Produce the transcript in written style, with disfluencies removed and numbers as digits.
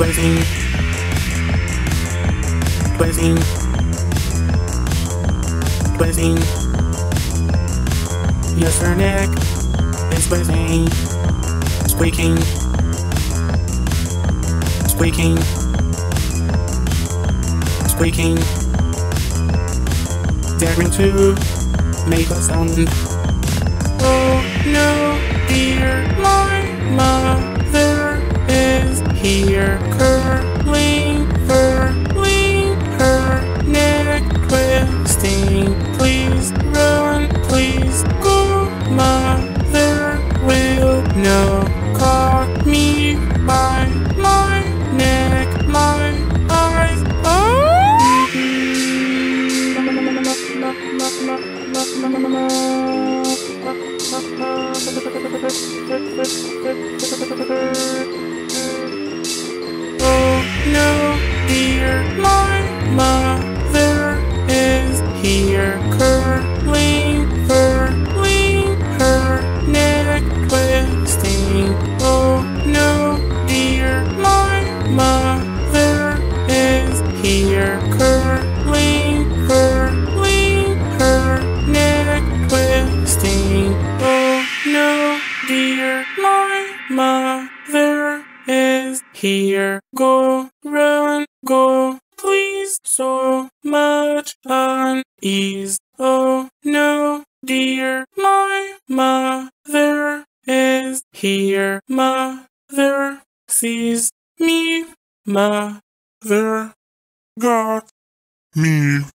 Twisting, twisting, twisting. Yes, her neck is twisting, squeaking, squeaking, squeaking. Daring to make a sound. Oh no, dear, my mother is here, curling, furling her neck, twisting. Please run, please go, mother will know. Caught me by my neck, my eyes. Oh! Oh no, dear, my mother is here, curling, furling her neck, twisting. Oh no, dear, my mother is here, curling, furling her neck, twisting. Oh no, dear, my mother is here. Go, run, go, please, so much unease. Oh no, dear, my mother is here. Mother sees me. Mother got me.